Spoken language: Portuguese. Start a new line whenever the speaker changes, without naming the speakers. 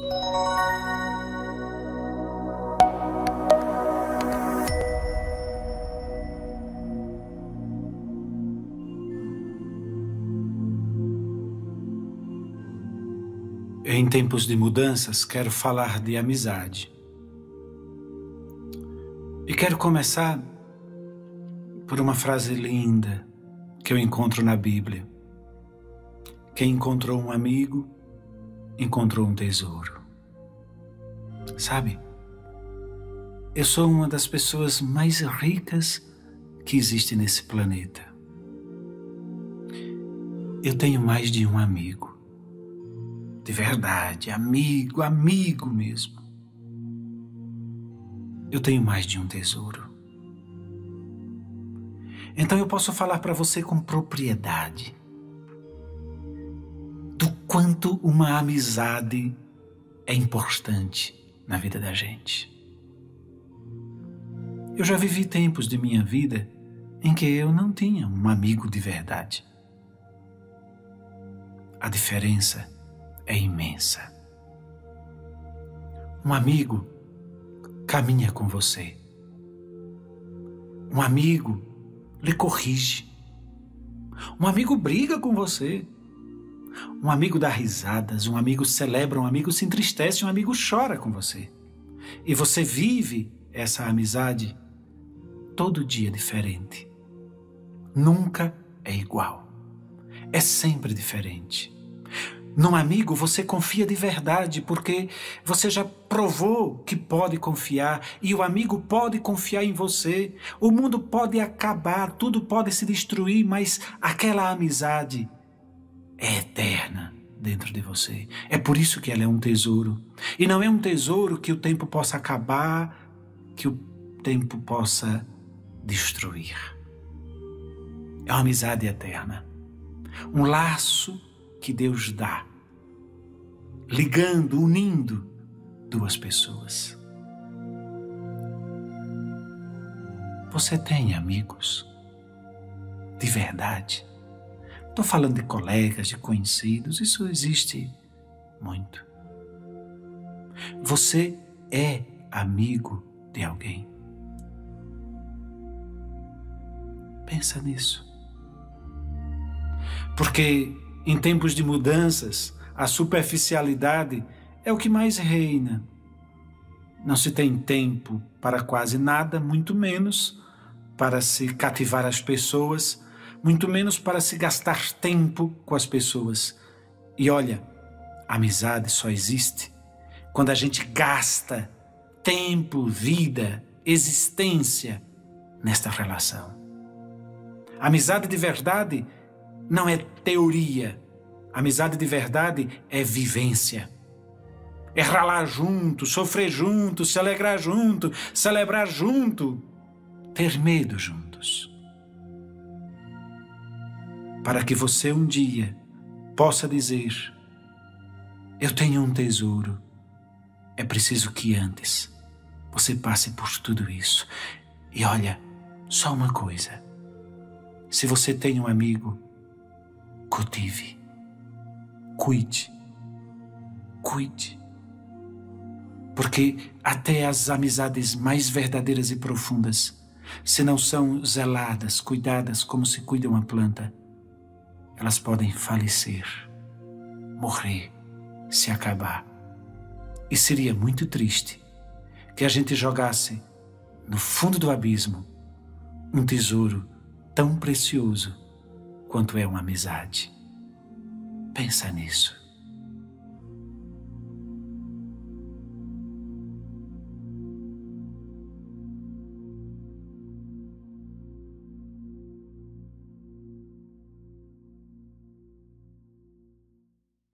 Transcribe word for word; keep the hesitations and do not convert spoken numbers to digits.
Em tempos de mudanças, quero falar de amizade. E quero começar por uma frase linda que eu encontro na Bíblia. Quem encontrou um amigo, encontrou um tesouro. Sabe, eu sou uma das pessoas mais ricas que existe nesse planeta. Eu tenho mais de um amigo. De verdade, amigo, amigo mesmo. Eu tenho mais de um tesouro. Então eu posso falar para você com propriedade do quanto uma amizade é importante na vida da gente. Eu já vivi tempos de minha vida em que eu não tinha um amigo de verdade. A diferença é imensa. Um amigo caminha com você. Um amigo lhe corrige. Um amigo briga com você. Um amigo dá risadas, um amigo celebra, um amigo se entristece, um amigo chora com você. E você vive essa amizade todo dia diferente. Nunca é igual. É sempre diferente. Num amigo você confia de verdade porque você já provou que pode confiar e o amigo pode confiar em você. O mundo pode acabar, tudo pode se destruir, mas aquela amizade é eterna dentro de você. É por isso que ela é um tesouro. E não é um tesouro que o tempo possa acabar, que o tempo possa destruir. É uma amizade eterna. Um laço que Deus dá, ligando, unindo duas pessoas. Você tem amigos de verdade? Estou falando de colegas, de conhecidos, isso existe muito. Você é amigo de alguém? Pensa nisso. Porque em tempos de mudanças, a superficialidade é o que mais reina. Não se tem tempo para quase nada, muito menos para se cativar as pessoas, muito menos para se gastar tempo com as pessoas. E olha, a amizade só existe quando a gente gasta tempo, vida, existência nesta relação. A amizade de verdade não é teoria. Amizade de verdade é vivência. É ralar junto, sofrer junto, se alegrar junto, celebrar junto, ter medo juntos. Para que você um dia possa dizer: eu tenho um tesouro, é preciso que antes você passe por tudo isso. E olha, só uma coisa: se você tem um amigo, cultive, cuide, cuide. Porque até as amizades mais verdadeiras e profundas, se não são zeladas, cuidadas como se cuida uma planta, elas podem falecer, morrer, se acabar. E seria muito triste que a gente jogasse no fundo do abismo um tesouro tão precioso quanto é uma amizade. Pensa nisso.